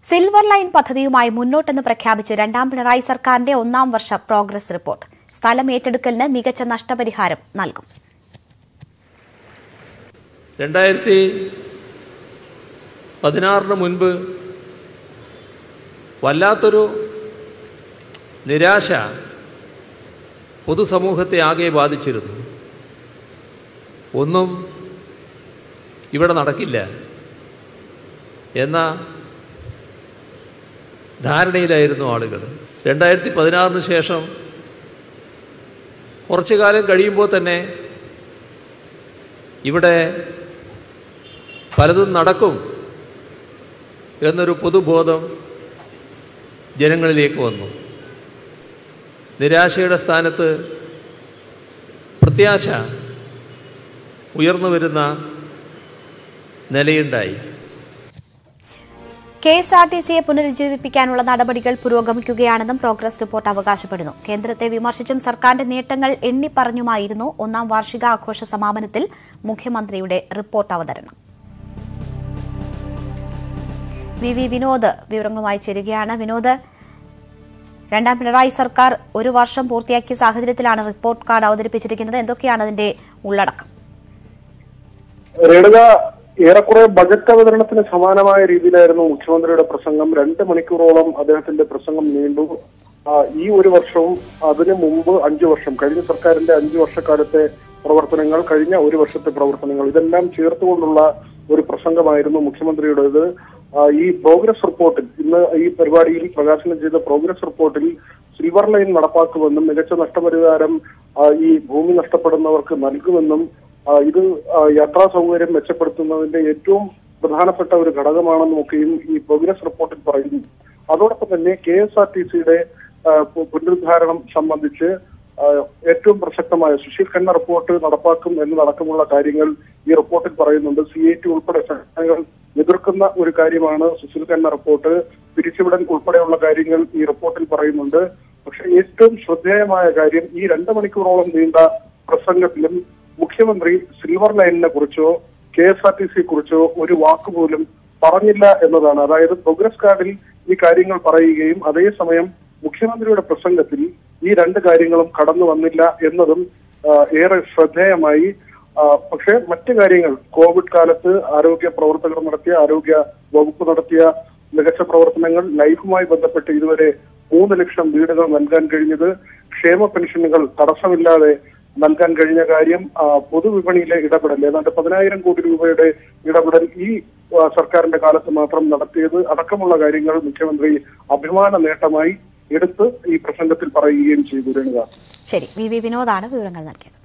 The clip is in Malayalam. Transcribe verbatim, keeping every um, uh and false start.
സിൽവർ ലൈൻ പദ്ധതിയുമായി മുന്നോട്ടെന്ന് പ്രഖ്യാപിച്ച് രണ്ടാം പിണറായി സർക്കാരിന്റെ ഒന്നാം വർഷ പ്രോഗ്രസ് റിപ്പോർട്ട്. സ്ഥലം ഏറ്റെടുക്കലിന് മികച്ച നഷ്ടപരിഹാരം നൽകും. രണ്ടായിരത്തി പതിനാറിന് മുൻപ് വല്ലാത്തൊരു നിരാശ പൊതുസമൂഹത്തെ ആകെ ബാധിച്ചിരുന്നു. ഒന്നും ഇവിടെ നടക്കില്ല എന്ന ധാരണയിലായിരുന്നു ആളുകൾ. രണ്ടായിരത്തി പതിനാറിന് ശേഷം കുറച്ചു കാലം കഴിയുമ്പോൾ തന്നെ ഇവിടെ പലതും നടക്കും എന്നൊരു പൊതുബോധം ജനങ്ങളിലേക്ക് വന്നു. നിരാശയുടെ സ്ഥാനത്ത് പ്രത്യാശ ഉയർന്നു വരുന്ന നിലയുണ്ടായി. കെ എസ് ആർ ടി സിയെ പുനരുജ്ജീവിപ്പിക്കാനുള്ള നടപടികൾ പുരോഗമിക്കുകയാണെന്നും പ്രോഗ്രസ് റിപ്പോർട്ട് അവകാശപ്പെടുന്നു. കേന്ദ്രത്തെ വിമർശിച്ചും സർക്കാരിന്റെ നേട്ടങ്ങൾ എണ്ണിപ്പറഞ്ഞുമായിരുന്നു ഒന്നാം വാർഷികാഘോഷ സമാപനത്തിൽ മുഖ്യമന്ത്രിയുടെ റിപ്പോർട്ട് അവതരണം. വി വി വിനോദ് വിവരങ്ങളുമായി ചേരുകയാണ്. വിനോദ്, രണ്ടാം പിണറായി സർക്കാർ ഒരു വർഷം പൂർത്തിയാക്കിയ സാഹചര്യത്തിലാണ് റിപ്പോർട്ട് കാർഡ് അവതരിപ്പിച്ചിരിക്കുന്നത്. എന്തൊക്കെയാണ് അതിന്റെ ഉള്ളടക്കം? ഏറെക്കുറെ ബജറ്റ് അവതരണത്തിന് സമാനമായ രീതിയിലായിരുന്നു മുഖ്യമന്ത്രിയുടെ പ്രസംഗം. രണ്ട് മണിക്കൂറോളം അദ്ദേഹത്തിന്റെ പ്രസംഗം നീണ്ടു. ഈ ഒരു വർഷവും അതിനു മുമ്പ് അഞ്ചു വർഷം കഴിഞ്ഞ സർക്കാരിന്റെ അഞ്ചു വർഷക്കാലത്തെ പ്രവർത്തനങ്ങൾ, കഴിഞ്ഞ ഒരു വർഷത്തെ പ്രവർത്തനങ്ങൾ, ഇതെല്ലാം ചേർത്തുകൊണ്ടുള്ള ഒരു പ്രസംഗമായിരുന്നു മുഖ്യമന്ത്രിയുടേത്. ഈ പ്രോഗ്രസ് റിപ്പോർട്ടിൽ, ഇന്ന് ഈ പരിപാടിയിൽ പ്രകാശനം ചെയ്ത പ്രോഗ്രസ് റിപ്പോർട്ടിൽ സിൽവർ ലൈൻ നടപ്പാക്കുമെന്നും മികച്ച നഷ്ടപരിഹാരം ഈ ഭൂമി നഷ്ടപ്പെടുന്നവർക്ക് നൽകുമെന്നും ഇത് യാത്രാ സൗകര്യം മെച്ചപ്പെടുത്തുന്നതിന്റെ ഏറ്റവും പ്രധാനപ്പെട്ട ഒരു ഘടകമാണെന്നും ഒക്കെയും ഈ പ്രോഗ്രസ് റിപ്പോർട്ടിൽ പറയുന്നു. അതോടൊപ്പം തന്നെ കെ എസ് ആർ ടി സിയുടെ പുനരുദ്ധാരണം സംബന്ധിച്ച് ഏറ്റവും പ്രസക്തമായ സുശീൽ ഖന്ന റിപ്പോർട്ട് നടപ്പാക്കും എന്നതടക്കമുള്ള കാര്യങ്ങൾ ഈ റിപ്പോർട്ടിൽ പറയുന്നുണ്ട്. സി ഐ ടി ഉൾപ്പെടെ സംഘടനകൾ എതിർക്കുന്ന ഒരു കാര്യമാണ് സുശീൽ ഖന്ന റിപ്പോർട്ട്. പിരിച്ചുവിടൽ ഉൾപ്പെടെയുള്ള കാര്യങ്ങൾ ഈ റിപ്പോർട്ടിൽ പറയുന്നുണ്ട്. പക്ഷെ ഏറ്റവും ശ്രദ്ധേയമായ കാര്യം, ഈ രണ്ട് മണിക്കൂറോളം നീണ്ട പ്രസംഗത്തിലും മുഖ്യമന്ത്രി സിൽവർ ലൈനിനെ കുറിച്ചോ കെ എസ് ആർ ടി സിയെ കുറിച്ചോ ഒരു വാക്കുപോലും പറഞ്ഞില്ല എന്നതാണ്. അതായത് പ്രോഗ്രസ് കാർഡിൽ ഈ കാര്യങ്ങൾ പറയുകയും അതേസമയം മുഖ്യമന്ത്രിയുടെ പ്രസംഗത്തിൽ ഈ രണ്ട് കാര്യങ്ങളും കടന്നു വന്നില്ല എന്നതും ഏറെ ശ്രദ്ധേയമായി. പക്ഷെ മറ്റു കാര്യങ്ങൾ, കോവിഡ് കാലത്ത് ആരോഗ്യ പ്രവർത്തകർ നടത്തിയ, ആരോഗ്യ വകുപ്പ് നടത്തിയ മികച്ച പ്രവർത്തനങ്ങൾ, ലൈഫുമായി ബന്ധപ്പെട്ട് ഇതുവരെ മൂന്ന് ലക്ഷം വീടുകൾ നൽകാൻ കഴിഞ്ഞത്, ക്ഷേമ പെൻഷനുകൾ തടസ്സമില്ലാതെ നൽകാൻ കഴിഞ്ഞ കാര്യം, പൊതുവിപണിയിലെ ഇടപെടൽ, ഏതാണ്ട് പതിനായിരം കോടി രൂപയുടെ ഇടപെടൽ ഈ സർക്കാരിന്റെ കാലത്ത് മാത്രം നടത്തിയത് അടക്കമുള്ള കാര്യങ്ങൾ മുഖ്യമന്ത്രി അഭിമാന നേട്ടമായി എടുത്ത് ഈ പ്രസംഗത്തിൽ പറയുകയും ചെയ്തു. ശരി, വി വി വിനോദാണ് വിവരങ്ങൾ നൽകിയത്.